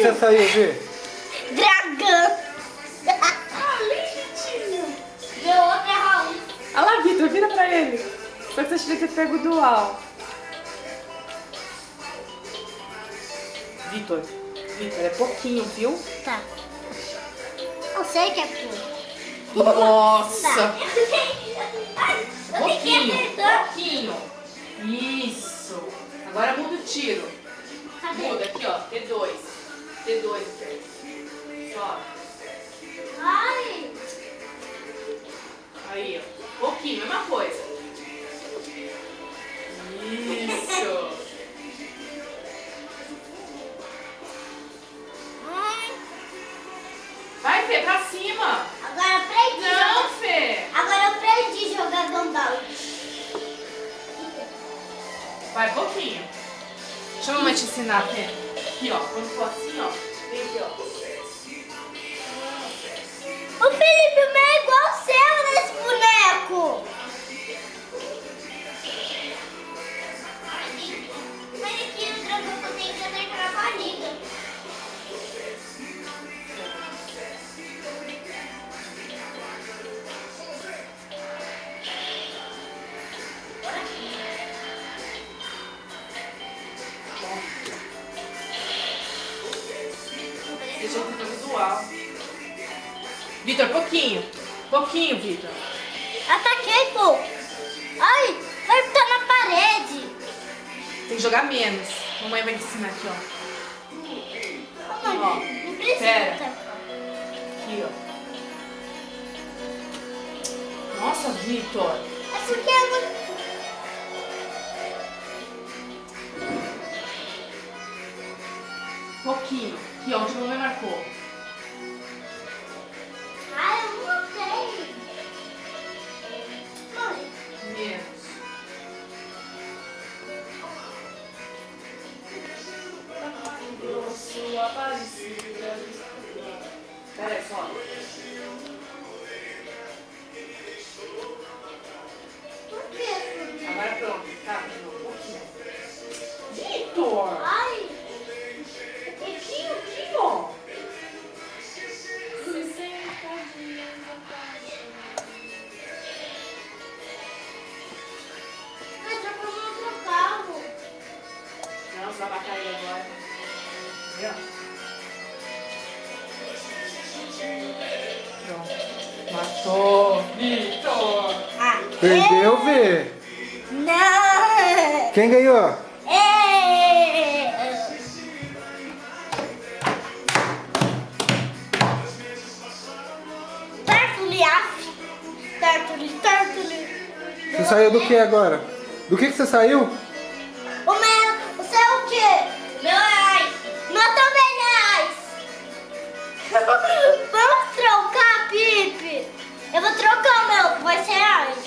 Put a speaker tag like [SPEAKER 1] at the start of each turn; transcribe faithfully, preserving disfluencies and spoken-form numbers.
[SPEAKER 1] você saiu, Vê?
[SPEAKER 2] Dragão. Ah, legítimo. Meu outro é Raul.
[SPEAKER 3] Olha lá, Vitor, vira pra ele. Só que você devia ter pego o dual. Vitor, Vitor, é pouquinho, viu?
[SPEAKER 2] Tá. Eu sei que é pouco.
[SPEAKER 3] Nossa!
[SPEAKER 2] Ai, eu
[SPEAKER 3] Pouquinho,
[SPEAKER 2] tenho que apertar.
[SPEAKER 3] pouquinho. Isso. Agora muda o tiro.
[SPEAKER 2] Cadê?
[SPEAKER 3] Muda aqui, ó. T dois. T dois, Só.
[SPEAKER 2] Ai.
[SPEAKER 3] Aí, ó. Pouquinho, mesma coisa. Isso.
[SPEAKER 2] Ai.
[SPEAKER 3] Vai, Fê, pra cima.
[SPEAKER 2] Agora eu aprendi.
[SPEAKER 3] Não, Fê.
[SPEAKER 2] Agora eu aprendi a jogar gumball.
[SPEAKER 3] Vai, pouquinho. Deixa a mamãe te ensinar, Fê. Aqui, ó. Quando for assim, ó. Vem aqui, ó.
[SPEAKER 2] O Felipe, o meu é igual o seu nesse boneco. Mas aqui o dragão que eu tenho que acertar na barriga.
[SPEAKER 3] Deixa eu fazer visual. Vitor, pouquinho. Pouquinho, Vitor.
[SPEAKER 2] Ataquei, pô. Ai, vai estar na parede.
[SPEAKER 3] Tem que jogar menos. Mamãe vai te ensinar aqui, ó.
[SPEAKER 2] Ô, mãe,
[SPEAKER 3] Ó,
[SPEAKER 2] não precisa
[SPEAKER 3] pera.
[SPEAKER 2] atacar.
[SPEAKER 3] Aqui, ó. Nossa, Vitor.
[SPEAKER 2] Essa aqui é muito...
[SPEAKER 3] Pouquinho. Aqui, ó. Onde a mamãe marcou.
[SPEAKER 2] Ai, eu não sei. Mãe,
[SPEAKER 3] Menos. Sua Aparecida. Pera aí, só.
[SPEAKER 2] por que?
[SPEAKER 3] Agora pronto. Tá, um pouquinho. Vitor!
[SPEAKER 2] Ai,
[SPEAKER 3] Pouquinho aqui, ó. sessenta dias
[SPEAKER 2] mas trocou no outro carro.
[SPEAKER 3] Não, você vai matar ele agora. Viu? Pronto. Matou. Vitor!
[SPEAKER 2] Ah,
[SPEAKER 1] Perdeu, Vê?
[SPEAKER 2] não.
[SPEAKER 1] Quem ganhou?
[SPEAKER 2] É. Tartuli, af. Tartuli, tartuli.
[SPEAKER 1] Você saiu do que agora? Do que que você saiu?
[SPEAKER 2] O meu, o seu é o quê? Meu é ice. Meu também é ice. Vamos trocar, Pipe? Eu vou trocar o meu, vai ser ice.